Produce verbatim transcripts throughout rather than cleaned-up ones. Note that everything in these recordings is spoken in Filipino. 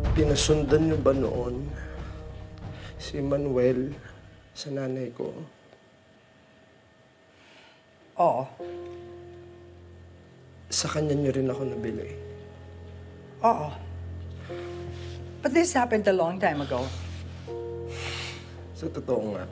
Pinasundan niyo ba noon si Manuel sa nanay ko? Oo. Sa kanya niyo rin ako nabili? Oo. But this happened a long time ago. Sa totoo nga.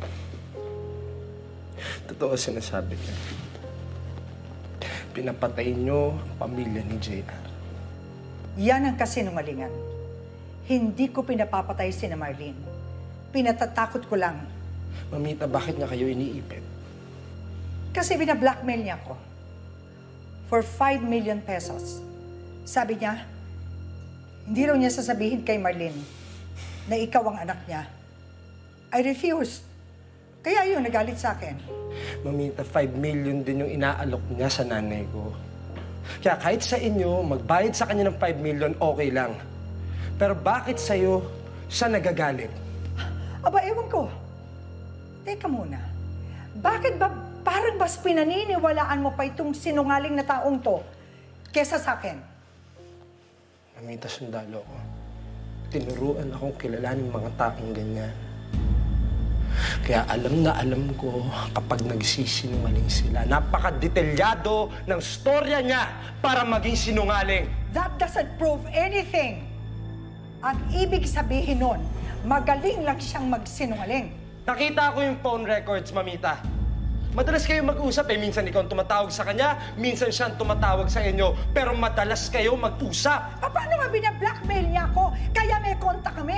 Totoo sinasabi niya. Pinapatay niyo ang pamilya ni J R. Yan ang kasinungalingan. Hindi ko pinapapatay si na Marlene. Pinatatakot ko lang. Mamita, bakit niya kayo iniipit? Kasi binablackmail niya ako. For five million pesos. Sabi niya, hindi raw niya sasabihin kay Marlene na ikaw ang anak niya. I refused. Kaya yun, nagalit sa akin. Mamita, five million din yung inaalok niya sa nanay ko. Kaya kahit sa inyo, magbayad sa kanya ng five million, okay lang. Pero bakit sa'yo siya nagagalit? Aba, ewan ko. Teka muna. Bakit ba parang mas pinaniniwalaan mo pa itong sinungaling na taong to kesa sa akin? Mamita, sundalo ko. Tinuruan akong kilalanin mga taong ganyan. Kaya alam na alam ko kapag nagsisinungaling sila. Napaka-detalyado ng storya niya para maging sinungaling. That doesn't prove anything. Ang ibig sabihin nun, magaling lang siyang magsinungaling. Nakita ko yung phone records, Mamita. Madalas kayo mag-usap eh. Minsan ikaw ang tumatawag sa kanya, minsan siya ang tumatawag sa inyo. Pero madalas kayo mag-usap. Pa, paano nga binablackmail niya ako? Kaya may konta kami.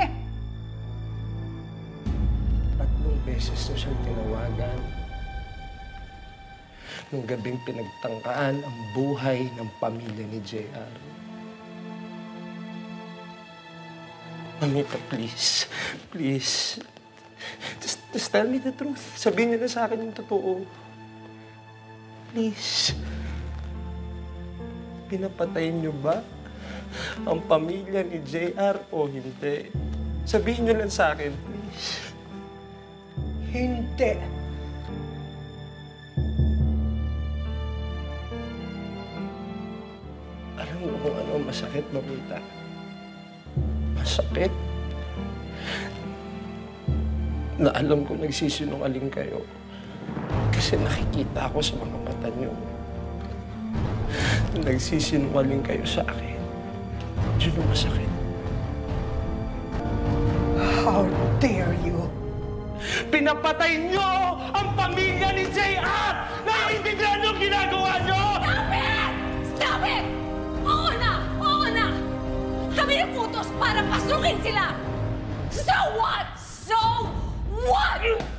Tatlong beses na siyang tinawagan. Nung gabing pinagtangkaan ang buhay ng pamilya ni J R. Mamita, please. Please. Just, just tell me the truth. Sabihin niyo na sa akin yung totoo. Please. Pinapatayin niyo ba ang pamilya ni J R o hindi? Sabihin niyo lang sa akin, please. Hindi. Alam mo kung ano masakit, Mamita? Masakit. Na alam ko nagsisinungaling kayo. Kasi nakikita ko sa mga mata niyo. Nagsisinungaling kayo sa akin. Yun ang masakit. How dare you? Pinapatay niyo ang pamilya ni J R! Naiintindihan niyo ang ginagawa niyo! Stop it! Stop it! Oo na! Oo na! Kami yung putos para pasukin sila! So what? So what?